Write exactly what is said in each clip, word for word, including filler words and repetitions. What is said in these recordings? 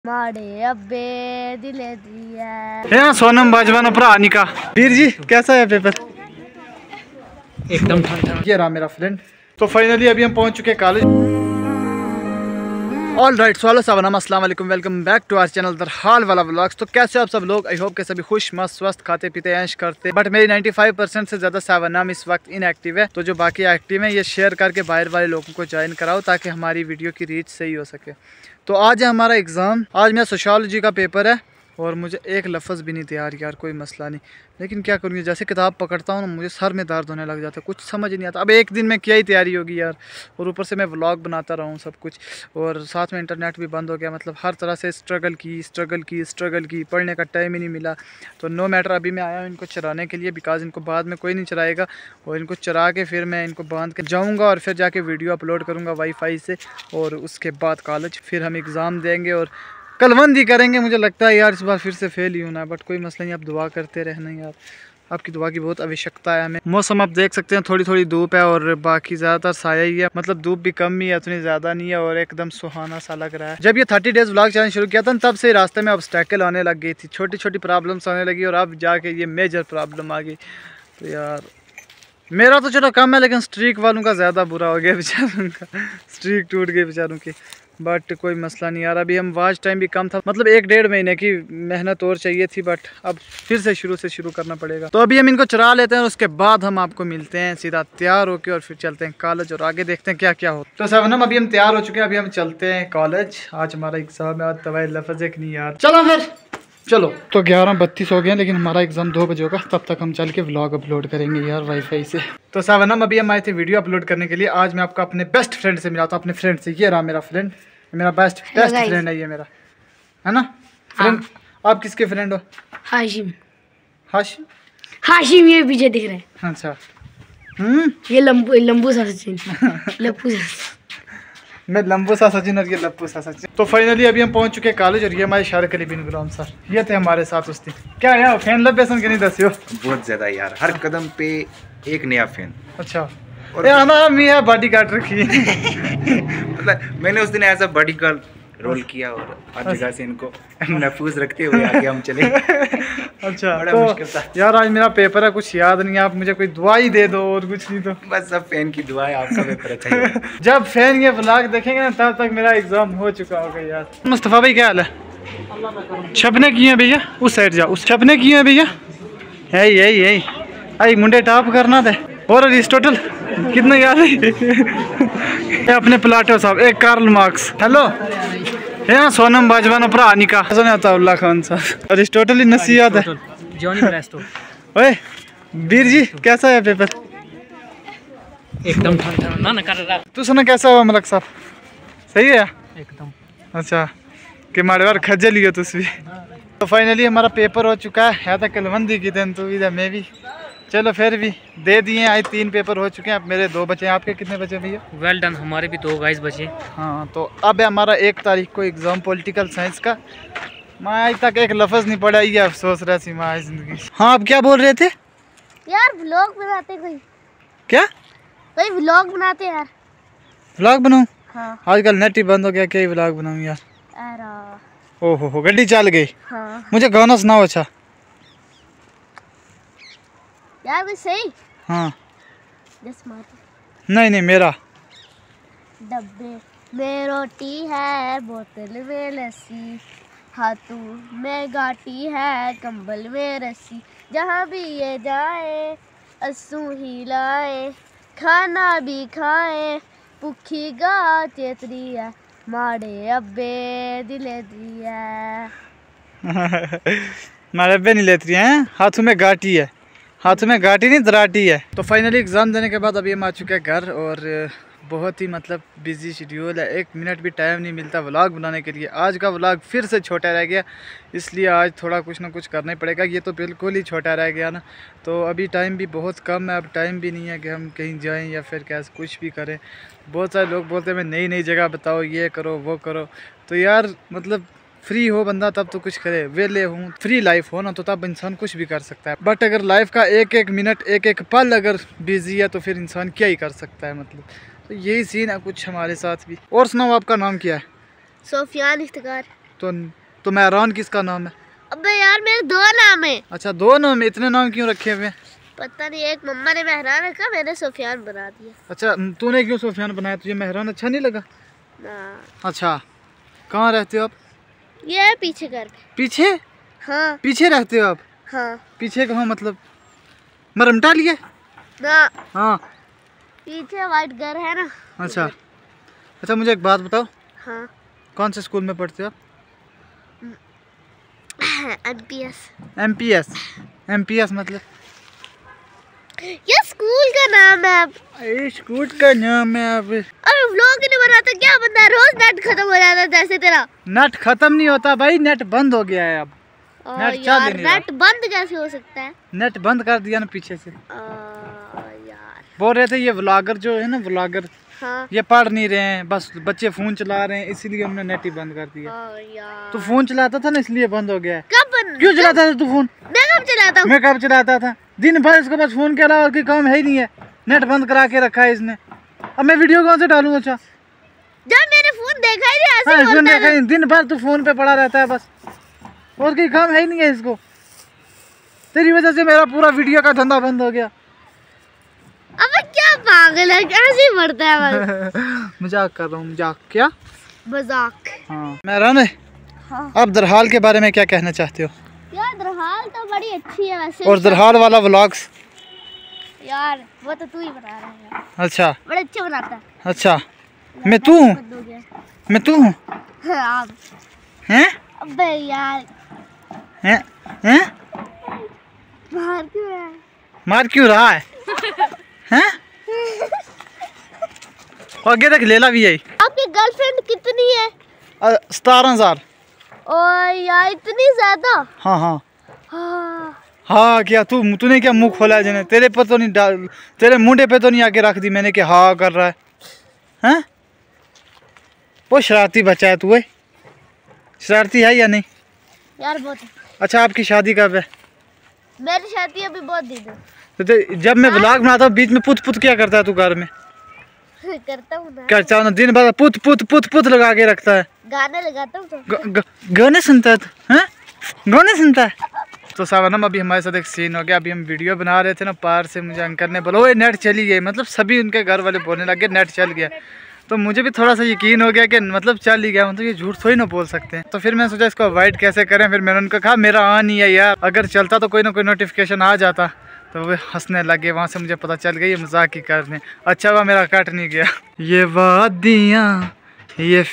माड़े अब्बे दिले दिया है सोनम बाजवान भरा निका वीर जी कैसा है पेपर? एकदम ठंडा। ये रहा मेरा फ्रेंड। तो फाइनली अभी हम पहुंच चुके हैं कॉलेज। ऑल राइट, सो सवानाम अस्सलाम वालेकुम, welcome back to our channel the हाल वाला व्लॉग्स। तो कैसे हो आप सब लोग? आई होप के सभी खुश मस्त स्वस्थ खाते पीते ऐश करते। बट मेरी पचानवे परसेंट से ज़्यादा सवानाम इस वक्त इनएक्टिव है। तो जो बाकी एक्टिव है ये शेयर करके बाहर वाले लोगों को ज्वाइन कराओ ताकि हमारी वीडियो की रीच सही हो सके। तो आज है हमारा एग्ज़ाम। आज मेरा सोशियोलॉजी का पेपर है और मुझे एक लफ्ज़ भी नहीं तैयार यार, कोई मसला नहीं, लेकिन क्या करूँगी, जैसे किताब पकड़ता हूँ ना मुझे सर में दर्द होने लग जाता है, कुछ समझ नहीं आता। अब एक दिन में क्या ही तैयारी होगी यार, और ऊपर से मैं व्लॉग बनाता रहा हूँ सब कुछ, और साथ में इंटरनेट भी बंद हो गया। मतलब हर तरह से स्ट्रगल की स्ट्रगल की स्ट्रगल की पढ़ने का टाइम ही नहीं मिला। तो नो मैटर, अभी मैं आया हूँ इनको चराने के लिए, बिकॉज इनको बाद में कोई नहीं चराएगा, और इनको चरा के फिर मैं इनको बांध के जाऊँगा और फिर जाके वीडियो अपलोड करूँगा वाईफाई से, और उसके बाद कॉलेज फिर हम एग्ज़ाम देंगे और कलवंदी करेंगे। मुझे लगता है यार इस बार फिर से फेल ही होना है, बट कोई मसला नहीं, आप दुआ करते रहना यार, आपकी दुआ की बहुत आवश्यकता है हमें। मौसम आप देख सकते हैं, थोड़ी थोड़ी धूप है और बाकी ज़्यादातर साया ही है। मतलब धूप भी कम ही है, इतनी ज़्यादा नहीं है, और एकदम सुहाना सा लग रहा है। जब ये थर्टी डेज व्लॉग चैनल शुरू किया था तब से रास्ते में ऑब्स्टैकल आने लग गई थी, छोटी छोटी प्रॉब्लम्स आने लगी, और अब जाके ये मेजर प्रॉब्लम आ गई। तो यार मेरा तो चलो कम है, लेकिन स्ट्रीक वालों का ज़्यादा बुरा हो गया बेचारों का, स्ट्रीक टूट गई बेचारों की। बट कोई मसला नहीं यार, अभी हम वाच टाइम भी कम था, मतलब एक डेढ़ महीने की मेहनत और चाहिए थी, बट अब फिर से शुरू से शुरू करना पड़ेगा। तो अभी हम इनको चरा लेते हैं और उसके बाद हम आपको मिलते हैं सीधा तैयार होके, और फिर चलते हैं कॉलेज और आगे देखते हैं क्या क्या हो। तो सवनम अभी हम तैयार हो चुके हैं, अभी हम चलते हैं कॉलेज। आज हमारा एग्जाम है, आज तवाई लफ्ज़ एक नहीं यार, चलो फिर चलो। तो ग्यारह बत्तीस हो गए, लेकिन हमारा एग्जाम दो बजे होगा, तब तक हम चल के व्लॉग अपलोड करेंगे यार वाईफाई से। तो सवनम अभी हम आए थे वीडियो अपलोड करने के लिए। आज मैं आपको अपने बेस्ट फ्रेंड से मिला था, अपने फ्रेंड से। ये रहा मेरा फ्रेंड, मेरा बेस्ट बेस्ट फ्रेंड है ये मेरा, है ना फ्रेंड? आप किसके फ्रेंड हो? हाशिम। हाशिम हाशिम ये पीछे दिख रहे हैं। अच्छा, हम्म ये लंबू लंबू सा सचिन लप्पू सा मैं लंबू सा सचिन और ये लप्पू सा सचिन। तो फाइनली अभी हम पहुंच चुके हैं कॉलेज, और ये हमारे शारक अली बिन गुलाम सर, ये थे हमारे साथ उस दिन। क्या यार फैन लब बेसन के नहीं दसियो? बहुत ज्यादा यार, हर कदम पे एक नया फैन। अच्छा, और आना मियां बॉडी गार्ड रखी मतलब मैंने उस दिन ऐसा बॉडी गार्ड रोल किया, और आज जगह से इनको महफूज रखते हुए आगे हम चले। अच्छा, बड़ा तो मुश्किल था यार आज मेरा पेपर है, कुछ याद नहीं है, आप मुझे कोई दुआ ही दे दो और कुछ नहीं। तो बस सब फैन की दुआ है, आपका पेपर अच्छा ही होगा। जब फैन ये व्लॉग देखेंगे ना तब तक मेरा एग्जाम हो चुका होगा यार। मुस्तफ़ा भाई क्या हाल है? छपने किए हैं भैया, उस साइड जाओ, उस छपने किए हैं भैया, यही यही यही आई मुंडे टॉप करना था। और अरिस्टोटल कितना याद है? अपने प्लाटो साहब, एक कार्ल मार्क्स, हेलो है ना सोनम बाजवान भरा निका अताउल्ला खान साहब, अरिस्टोटल ही नसी याद है। Johnny Bairstow. ओए वीर जी कैसा है पेपर? एकदम ठंडा ना ना कर रहा। तू सुना कैसा हुआ मलक साहब? सही है एकदम। अच्छा कि मारे बार खज्जल लियो तुस भी। तो फाइनली हमारा पेपर हो चुका है, है तो कलवंदी की दिन तो इधर मैं भी, चलो फिर भी दे दिए। आज तीन पेपर हो चुके हैं, अब मेरे दो बचे हैं। आपके कितने बचे भैया? वेल डन, हमारे भी दो गाइस बचे। हाँ, तो अब है हमारा एक तारीख को एग्ज़ाम पॉलिटिकल साइंस का। मैं आज तक एक लफ्ज़ नहीं पढ़ा, ये अफसोस रहा सी मैं जिंदगी। हाँ, आप क्या बोल रहे थे यार? व्लॉग बनाते कोई, क्या कोई व्लॉग बनाते यार। व्लॉग बनाऊँ? हाँ। आजकल नेट ही बंद हो गया, क्या ही व्लॉग बनाऊँ यार। ओहो हो, गड्डी चल गई। हाँ। मुझे गाना सुनाओ अच्छा यार भी सही। हाँ, दस मार नहीं नहीं मेरा। डब्बे में रोटी है, बोतल में लस्सी, हाथों में गाटी है, कंबल में रस्सी, जहाँ भी ये जाए अस्सू ही लाए, खाना भी खाए, भुखी गा चेतरी है, माड़े अब्बे दिले दिया। मारे अब्बे नहीं लेती हैं, हाथों में गाटी है, हाथों में गाटी नहीं दराटी है। तो फाइनली एग्ज़ाम देने के बाद अभी हम आ चुके हैं घर, और बहुत ही मतलब बिजी शेड्यूल है, एक मिनट भी टाइम नहीं मिलता व्लॉग बनाने के लिए। आज का व्लॉग फिर से छोटा रह गया, इसलिए आज थोड़ा कुछ ना कुछ करना ही पड़ेगा। ये तो बिल्कुल ही छोटा रह गया ना, तो अभी टाइम भी बहुत कम है, अब टाइम भी नहीं है कि हम कहीं जाएं या फिर कैसे कुछ भी करें। बहुत सारे लोग बोलते हैं मैं नई नई जगह बताओ, ये करो वो करो। तो यार मतलब फ्री हो बंदा तब तो कुछ करे, वेले हूँ, फ्री लाइफ हो ना तो तब इंसान कुछ भी कर सकता है। बट अगर लाइफ का एक एक मिनट एक एक पल अगर बिजी है तो फिर इंसान क्या ही कर सकता है। मतलब तो यही सीन है कुछ हमारे साथ भी। और सुनाओ, आपका नाम क्या है? सोफियान इफ्तिकार। तो तो मेहरान किसका नाम है? अबे यार मेरे दो नाम है। अच्छा दो नाम, इतने नाम क्यों रखे हुए हैं? पता नहीं, एक मम्मा ने मेहरान रखा, मैंने सुफियान बना दिया। अच्छा तूने क्यों सुफियान बनाया? तुझे मेहरान अच्छा नहीं लगा? ना। अच्छा कहाँ रहते हो आप? ये है पीछे घर पे। पीछे? हाँ। पीछे रहते हो आप? हाँ। पीछे कहाँ मतलब मरमटा लिए? ना। हाँ पीछे वाइट घर है ना। अच्छा अच्छा मुझे एक बात बताओ। हाँ। कौन से स्कूल में पढ़ते हो आप? M P S. M P S? M P S मतलब? ये स्कूल का नाम है। अब ये स्कूल का नाम है। अब अरे व्लॉग नहीं बनाता क्या बंदा, रोज नेट खत्म हो जाता है जैसे तेरा। नेट खत्म नहीं होता भाई, नेट बंद हो गया है अब। ओ नेट चल यार ही नहीं रहा। नेट बंद कैसे हो सकता है? नेट बंद कर दिया ना पीछे से। आ, यार बोल रहे थे ये व्लॉगर जो है ना, व्लॉगर हाँ। ये पढ़ नहीं रहे हैं, बस बच्चे फोन चला रहे हैं, इसीलिए हमने नेट ही बंद कर दिया। ओ यार तू फोन चलाता था ना इसलिए बंद हो गया है। कब बंद? क्यों चलाता था तू फोन? मैं कब चलाता हूँ? मैं कब चलाता था? दिन भर इसके पास फोन के अलावा और कोई काम है ही नहीं है। नेट बंद करा के रखा है इसने। अब मैं वीडियो कौन से डालूं? अच्छा जब मैंने फोन देखा ही नहीं, ऐसे हाँ, ही इसने बोलता देखा था। ही नहीं, दिन भर तू फोन पे पड़ा रहता है बस, और कोई काम है ही नहीं है इसको। तेरी वजह से मेरा पूरा वीडियो का धंधा बंद हो गया। अब क्या पागल है, कैसे ही बढ़ता है बस। मजाक कर रहा हूँ। मजाक? क्या मजाक? हाँ मेहरान है। हाँ। आप दरहाल के बारे में क्या कहना चाहते हो? यार दरहाल तो बड़ी अच्छी है वैसे। और दरहाल वाला व्लॉग्स? यार वो तो तू ही बना रहा है यार। अच्छा बड़े अच्छे बनाता है। अच्छा मैं तू हूँ? बंद हो गया। मैं तू हूँ? हाँ। हैं अबे यार हैं हैं बाहर क्यों है? मार क्यों रहा है? हैं आगे तक लेला भी आई। आपकी गर्लफ्रेंड कितनी है? सतारह हजार। ओ यार इतनी ज्यादा? हाँ हाँ हाँ। हाँ क्या तू तूने क्या मुंह खोला है जने? तेरे पर तो नहीं डाल, तेरे मुंडे पे तो नहीं आके रख दी मैंने कि हाँ कर रहा है। हैं वो शरारती बच्चा है तू है? शरारती है या नहीं? यार बहुत। अच्छा आपकी शादी कब है? मेरी शादी अभी बहुत दिन है। तो ते- जब मैं व्लॉग बनाता हूँ बीच में पुत पुत क्या करता है तू घर में? करता हूँ ना। करता हूँ ना, दिन भर पुत पुत पुत पुत लगा के रखता है। गाने लगाता हूँ तो। ग- ग- गाने सुनता है तू? हैं गाने सुनता है? तो सावनम अभी हमारे साथ एक सीन हो गया। अभी हम वीडियो बना रहे थे ना, पार से मुझे अंकल ने बोला ओए नेट चली गई, मतलब सभी उनके घर वाले बोलने लगे नेट चल गया। तो मुझे भी थोड़ा सा यकीन हो गया कि मतलब चल ही गया, मतलब ये झूठ थोड़ी ना बोल सकते हैं। तो फिर मैंने सोचा इसको अवॉइड कैसे करें। फिर मैंने उनको कहा मेरा ऑन ही है यार, अगर चलता तो कोई ना कोई नोटिफिकेशन आ जाता। तो वो हंसने लगे, वहाँ से मुझे पता चल गया ये मजाक ही कर रहे हैं। अच्छा हुआ मेरा कट नहीं गया। ये वादियाँ, ये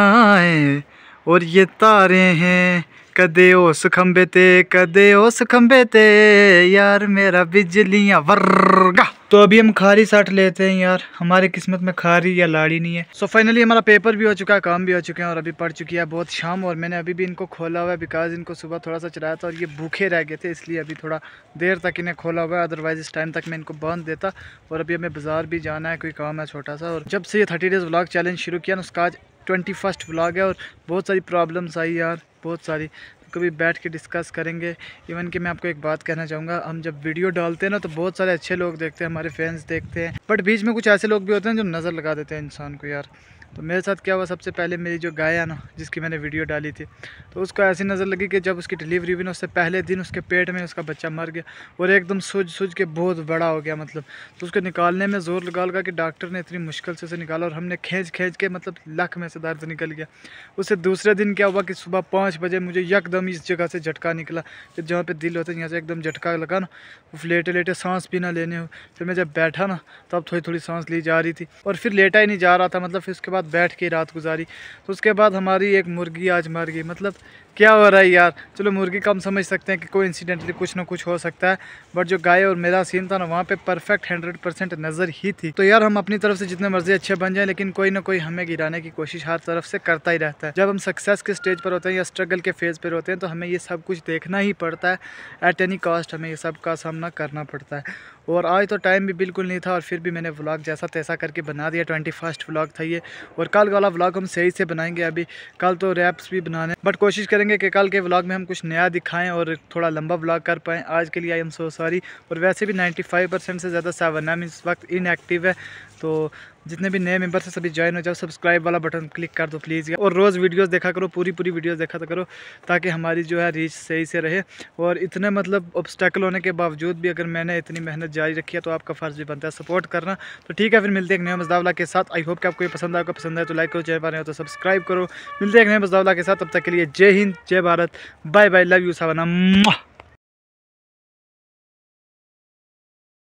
फिजाएं और ये तारे हैं, कदे उस खंबे ते कदे उस खंबे ते यार मेरा बिजलियाँ वर्गा। तो अभी हम खारी साट लेते हैं यार, हमारी किस्मत में खारी या लाड़ी नहीं है। सो so फाइनली हमारा पेपर भी हो चुका है, काम भी हो चुके हैं और अभी पड़ चुकी है बहुत शाम। और मैंने अभी भी इनको खोला हुआ है बिकॉज इनको सुबह थोड़ा सा चलाया था और ये भूखे रह गए थे, इसलिए अभी थोड़ा देर तक इन्हें खोला हुआ है, अदरवाइज इस टाइम तक मैं इनको बांध देता। और अभी हमें बाजार भी जाना है, कोई काम है छोटा सा। और जब से ये थर्टी डेज़ व्लॉग चैलेंज शुरू किया ना, उसका आज ट्वेंटी फर्स्ट व्लॉग है और बहुत सारी प्रॉब्लम्स आई यार, बहुत सारी। कभी बैठ के डिस्कस करेंगे। इवन कि मैं आपको एक बात कहना चाहूँगा, हम जब वीडियो डालते हैं ना तो बहुत सारे अच्छे लोग देखते हैं, हमारे फैंस देखते हैं, बट बीच में कुछ ऐसे लोग भी होते हैं जो नज़र लगा देते हैं इंसान को यार। तो मेरे साथ क्या हुआ, सबसे पहले मेरी जो गाय है ना जिसकी मैंने वीडियो डाली थी, तो उसको ऐसी नज़र लगी कि जब उसकी डिलीवरी हुई ना उससे पहले दिन उसके पेट में उसका बच्चा मर गया और एकदम सूझ सूझ के बहुत बड़ा हो गया मतलब। तो उसको निकालने में ज़ोर लगा लगा कि डॉक्टर ने इतनी मुश्किल से उसे निकाला और हमने खींच खींच के मतलब लक में से दर्द निकल गया। उससे दूसरे दिन क्या हुआ कि सुबह पाँच बजे मुझे यकदम इस जगह से झटका निकला, फिर जहाँ पे दिल होता है यहाँ से एकदम झटका लगा ना, वो लेटे लेटे सांस भी ना लेने हो। फिर मैं जब बैठा ना तब थोड़ी थोड़ी सांस ली जा रही थी और फिर लेटा ही नहीं जा रहा था मतलब। फिर उसके बाद बैठ के रात गुजारी। तो उसके बाद हमारी एक मुर्गी आज मर गई। मतलब क्या हो रहा है यार, चलो मुर्गी का हम समझ सकते हैं कि कोई इंसिडेंटली कुछ ना कुछ हो सकता है, बट जो गाय और मेरा सीन था ना वहाँ पे परफेक्ट हंड्रेड परसेंट नज़र ही थी। तो यार हम अपनी तरफ से जितने मर्जी अच्छे बन जाएं, लेकिन कोई ना कोई हमें गिराने की कोशिश हर तरफ से करता ही रहता है। जब हम सक्सेस के स्टेज पर होते हैं या स्ट्रगल के फेज़ पर होते हैं तो हमें ये सब कुछ देखना ही पड़ता है। एट एनी कॉस्ट हमें ये सब का सामना करना पड़ता है। और आज तो टाइम भी बिल्कुल नहीं था और फिर भी मैंने व्लॉग जैसा तैसा करके बना दिया। ट्वेंटी फर्स्ट व्लॉग था ये और कल वाला व्लॉग हम सही से बनाएंगे। अभी कल तो रैप्स भी बनाने, बट कोशिश करेंगे कि कल के व्लॉग में हम कुछ नया दिखाएं और थोड़ा लंबा व्लॉग कर पाएँ। आज के लिए आई एम सो सॉरी। और वैसे भी नाइन्टी फाइव परसेंट से ज़्यादा सावनाम इस वक्त इनएक्टिव है, तो जितने भी नए मेंबर से सभी ज्वाइन हो जाओ, सब्सक्राइब वाला बटन क्लिक कर दो प्लीज़, और रोज़ वीडियोस देखा करो, पूरी पूरी वीडियोस देखा तो करो, ताकि हमारी जो है रीच सही से रहे। और इतने मतलब ऑब्स्टेकल होने के बावजूद भी अगर मैंने इतनी मेहनत जारी रखी है तो आपका फ़र्ज़ भी बनता है सपोर्ट करना। तो ठीक है, फिर मिलते हैं एक नए मज़दावला के साथ। आई होप कि आपको ये पसंद आएगा, पसंद आए तो लाइक करो, चैनल पर नए हो तो सब्सक्राइब करो। मिलते हैं एक नए मज़दावला के साथ, तब तक के लिए जय हिंद, जय Bharat, bye bye, love you सावना।